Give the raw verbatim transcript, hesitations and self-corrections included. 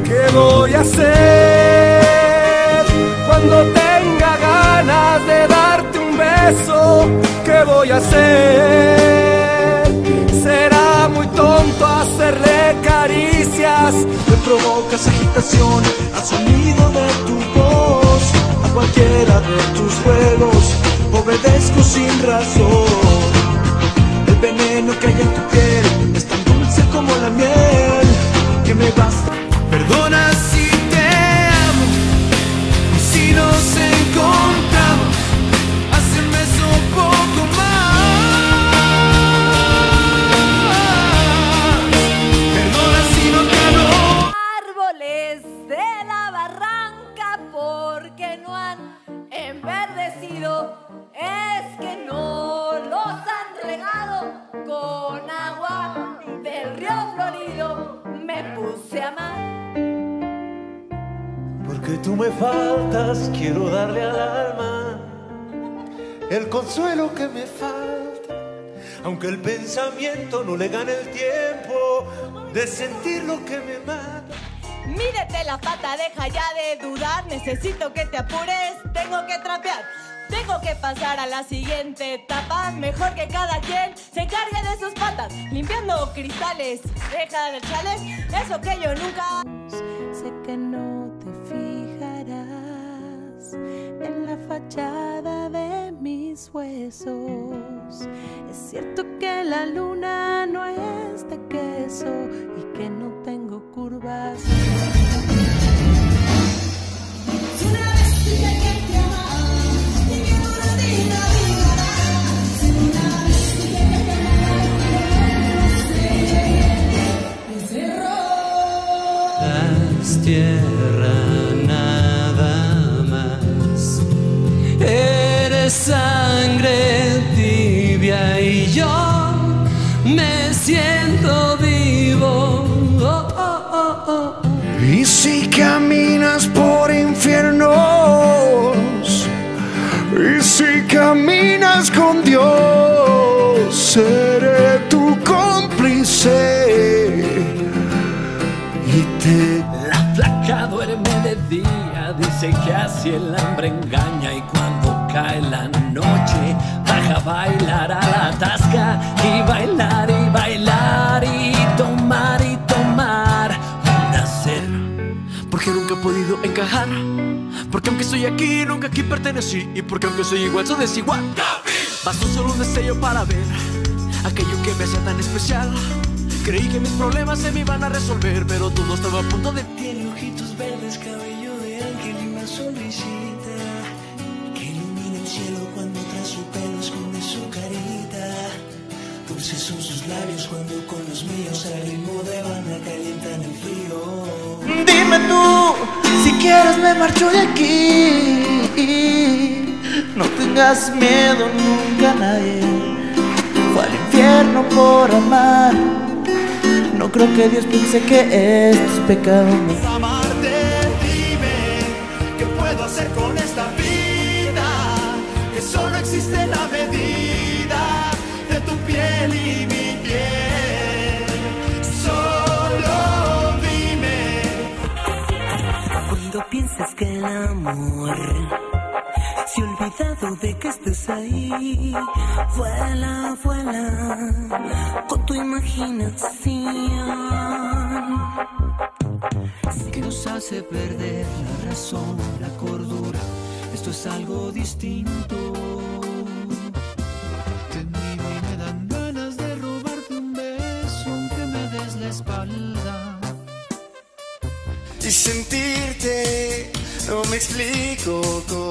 ¿Qué voy a hacer cuando tenga ganas de darte un beso? ¿Qué voy a hacer? Será muy tonto hacerle caricias. Me provocas agitación al sonido de tu voz. A cualquiera de tus juegos obedezco sin razón. El veneno que hay en tu piel es tan dulce como la miel que me basta. Perdona si te amo, si nos encontramos, hace un beso un poco más. Perdona si no te amo. Árboles de la barranca porque no han enverdecido, es que no los han regado con agua del río Florido. Me puse a amar. Porque tú me faltas, quiero darle al alma el consuelo que me falta, aunque el pensamiento no le gane el tiempo de sentir lo que me mata. Mídete la pata, deja ya de dudar. Necesito que te apures, tengo que trapear. Tengo que pasar a la siguiente etapa. Mejor que cada quien se encargue de sus patas. Limpiando cristales, deja de chales. Eso que yo nunca. Sé que no te fijarás en la fachada de mis huesos. Es cierto que la luna no es de queso y que no tengo curvas. Una vez dije que te amaba y que por ti la vivirá. Una vez dije que te amaba y que no Das tierra nada más. Eres sangre tibia y yo me siento vivo. Oh, oh, oh, oh. Y si caminas por infiernos, y si caminas con Dios, seré tu cómplice y te... La flaca duerme de día, dice que así el hambre engaña, y cuando cae la noche baja a bailar a la tasca, y bailar y bailar y tomar y tomar una cena. Porque nunca he podido encajar, porque aunque estoy aquí, nunca aquí pertenecí, y porque aunque soy igual, soy desigual. Bastó solo un destello para ver aquello que me hacía tan especial. Creí que mis problemas se me iban a resolver, pero todo estaba a punto de... Tiene ojitos verdes, cabello de ángel y una sonrisita que ilumina el cielo cuando tras su pelo esconde su carita. Dulces son sus labios cuando con los míos al ritmo de banda calientan el frío. Dime tú, si quieres me marcho de aquí. No tengas miedo nunca, nadie fue al infierno por amar. No creo que Dios piense que esto es pecado. Amarte, dime, ¿qué puedo hacer con esta vida? Que solo existe la medida de tu piel y mi piel. Solo dime. Cuando piensas que el amor se ha olvidado de que estés ahí, vuela, vuela con tu imaginación, Que nos hace perder la razón, la cordura. Esto es algo distinto. Te miro y me dan ganas de robarte un beso, aunque me des la espalda. Y sentirte, no me explico cómo